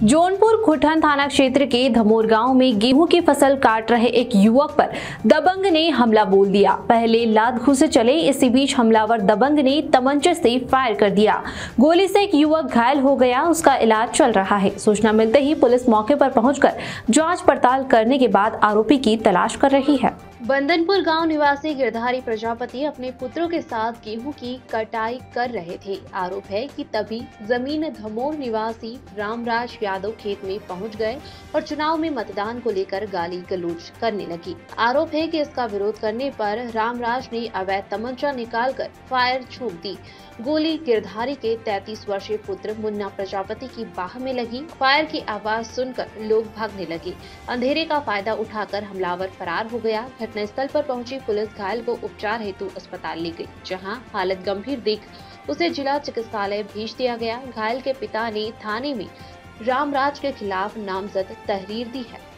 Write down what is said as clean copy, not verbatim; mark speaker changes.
Speaker 1: जौनपुर खुटन थाना क्षेत्र के धमोर गांव में गेहूं की फसल काट रहे एक युवक पर दबंग ने हमला बोल दिया। पहले लात घूंसे चले, इसी बीच हमलावर दबंग ने तमंचे से फायर कर दिया। गोली से एक युवक घायल हो गया, उसका इलाज चल रहा है। सूचना मिलते ही पुलिस मौके पर पहुंचकर जांच पड़ताल करने के बाद आरोपी की तलाश कर रही है। बंदनपुर गांव निवासी गिरधारी प्रजापति अपने पुत्रों के साथ गेहूं की कटाई कर रहे थे। आरोप है कि तभी जमीन धमोर निवासी रामराज यादव खेत में पहुंच गए और चुनाव में मतदान को लेकर गाली गलौज करने लगी। आरोप है कि इसका विरोध करने पर रामराज ने अवैध तमंचा निकालकर फायर छोड़ दी। गोली गिरधारी के 33 वर्षीय पुत्र मुन्ना प्रजापति की बाह में लगी। फायर की आवाज सुनकर लोग भागने लगे। अंधेरे का फायदा उठाकर हमलावर फरार हो गया। घटनास्थल पर पहुंची पुलिस घायल को उपचार हेतु अस्पताल ले गई, जहां हालत गंभीर देख उसे जिला चिकित्सालय भेज दिया गया। घायल के पिता ने थाने में रामराज के खिलाफ नामजद तहरीर दी है।